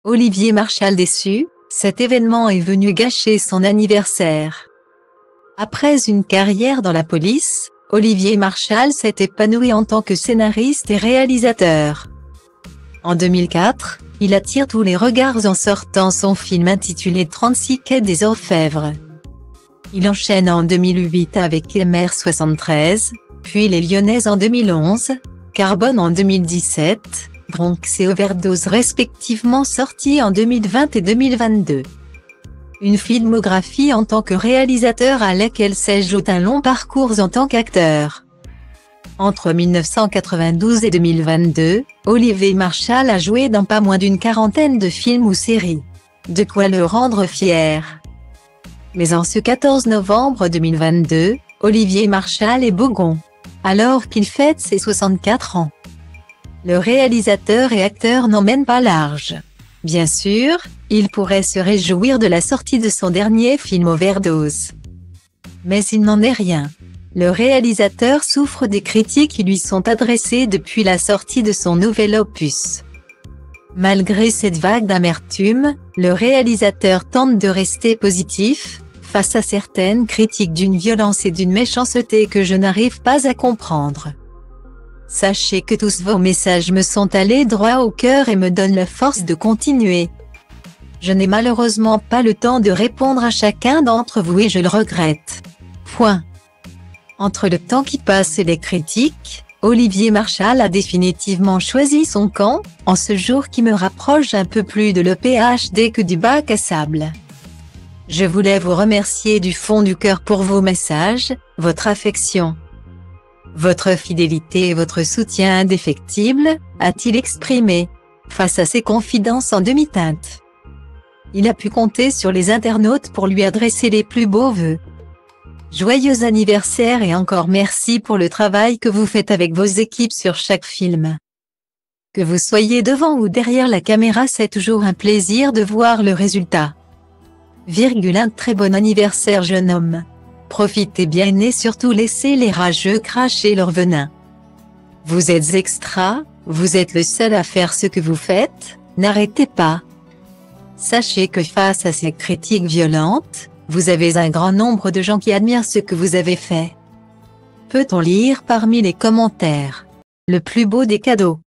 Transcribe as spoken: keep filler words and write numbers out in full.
Olivier Marchal déçu, cet événement est venu gâcher son anniversaire. Après une carrière dans la police, Olivier Marchal s'est épanoui en tant que scénariste et réalisateur. En deux mille quatre, il attire tous les regards en sortant son film intitulé trente-six quai des Orfèvres. Il enchaîne en deux mille huit avec M R soixante-treize, puis Les Lyonnaises en deux mille onze, Carbone en deux mille dix-sept, Bronx et Overdose respectivement sortis en deux mille vingt et deux mille vingt-deux. Une filmographie en tant que réalisateur à laquelle s'ajoute un long parcours en tant qu'acteur. Entre mille neuf cent quatre-vingt-douze et deux mille vingt-deux, Olivier Marchal a joué dans pas moins d'une quarantaine de films ou séries. De quoi le rendre fier. Mais en ce quatorze novembre deux mille vingt-deux, Olivier Marchal est bougon, alors qu'il fête ses soixante-quatre ans. Le réalisateur et acteur n'emmène pas large. Bien sûr, il pourrait se réjouir de la sortie de son dernier film Overdose. Mais il n'en est rien. Le réalisateur souffre des critiques qui lui sont adressées depuis la sortie de son nouvel opus. Malgré cette vague d'amertume, le réalisateur tente de rester positif, face à certaines critiques d'une violence et d'une méchanceté que je n'arrive pas à comprendre. Sachez que tous vos messages me sont allés droit au cœur et me donnent la force de continuer. Je n'ai malheureusement pas le temps de répondre à chacun d'entre vous et je le regrette. Point. Entre le temps qui passe et les critiques, Olivier Marchal a définitivement choisi son camp, en ce jour qui me rapproche un peu plus de l'E P H D que du bac à sable. Je voulais vous remercier du fond du cœur pour vos messages, votre affection, votre fidélité et votre soutien indéfectible, a-t-il exprimé, face à ses confidences en demi-teinte. Il a pu compter sur les internautes pour lui adresser les plus beaux vœux. Joyeux anniversaire et encore merci pour le travail que vous faites avec vos équipes sur chaque film. Que vous soyez devant ou derrière la caméra, c'est toujours un plaisir de voir le résultat. Virgule un très bon anniversaire jeune homme. Profitez bien et surtout laissez les rageux cracher leur venin. Vous êtes extra, vous êtes le seul à faire ce que vous faites, n'arrêtez pas. Sachez que face à ces critiques violentes, vous avez un grand nombre de gens qui admirent ce que vous avez fait. Peut-on lire parmi les commentaires? Le plus beau des cadeaux.